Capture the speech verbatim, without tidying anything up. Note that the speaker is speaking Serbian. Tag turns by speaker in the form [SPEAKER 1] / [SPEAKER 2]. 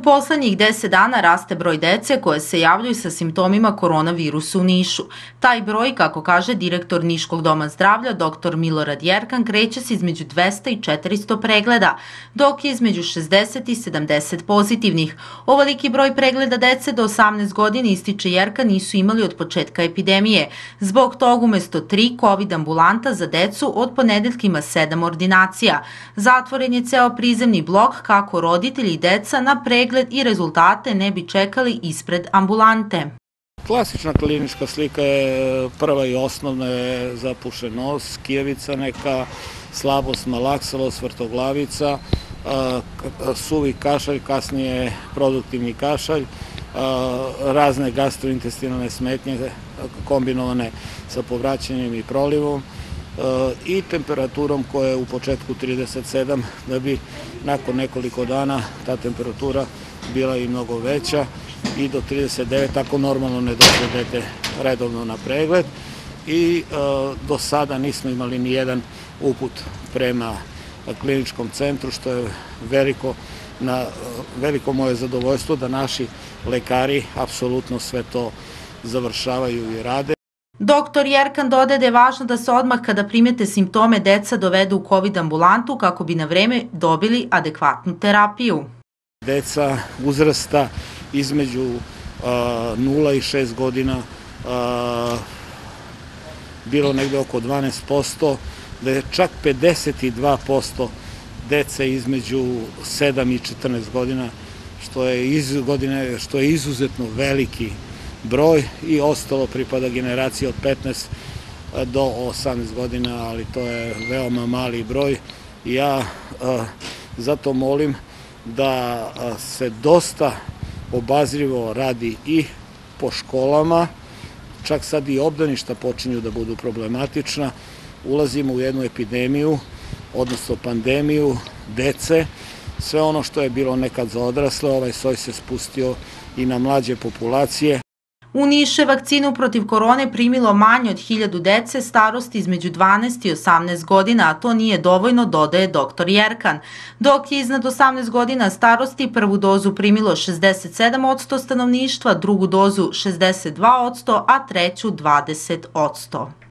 [SPEAKER 1] U poslednjih deset dana raste broj dece koje se javljaju sa simptomima koronavirusa u Nišu. Taj broj, kako kaže direktor Niškog doma zdravlja, doktor Milorad Jerkan, kreće se između dvesta i četiristo pregleda, dok je između šezdeset i sedamdeset pozitivnih. Ovoliki broj pregleda dece do osamnaest godina, ističe Jerkan, nisu imali od početka epidemije. Zbog toga umesto tri COVID ambulanta za decu od ponedeljka ima sedam ordinacija. Zatvoren je ceo prizemni blok kako roditelji i deca na pregled i rezultate ne bi čekali ispred ambulante.
[SPEAKER 2] Klasična klinička slika je prva i osnovna je zapušen nos, kijevica neka, slabost, malaksalost, vrtoglavica, suvi kašalj, kasnije produktivni kašalj, razne gastrointestinalne smetnje kombinovane sa povraćanjem i prolivom i temperaturom koja je u početku trideset sedam, da bi nakon nekoliko dana ta temperatura bila i mnogo veća i do trideset devet, ako normalno ne dođe dete redovno na pregled. I do sada nismo imali ni jedan uput prema kliničkom centru, što je veliko, na veliko moje zadovoljstvo da naši lekari apsolutno sve to završavaju i rade.
[SPEAKER 1] Doktor Jerkan dodaje da je važno da se odmah kada primete simptome deca dovedu u COVID ambulantu kako bi na vreme dobili adekvatnu terapiju.
[SPEAKER 2] Deca uzrasta između nula i šest godina bilo negde oko dvanaest posto, da je čak pedeset dva posto dece između sedam i četrnaest godina, što je, što je izuzetno veliki broj, i ostalo pripada generaciji od petnaest do osamnaest godina, ali to je veoma mali broj. Ja zato molim da se dosta obazrivo radi i po školama, čak sad i obdaništa počinju da budu problematična. Ulazimo u jednu epidemiju, odnosno pandemiju dece. Sve ono što je bilo nekad za odrasle, ovaj soj se spustio i na mlađe populacije.
[SPEAKER 1] U Nišu je vakcinu protiv korone primilo manje od hiljadu dece starosti između dvanaest i osamnaest godina, a to nije dovoljno, dodaje doktor Jerkan. Dok je iznad osamnaest godina starosti prvu dozu primilo šezdeset sedam posto stanovništva, drugu dozu šezdeset dva posto, a treću dvadeset posto.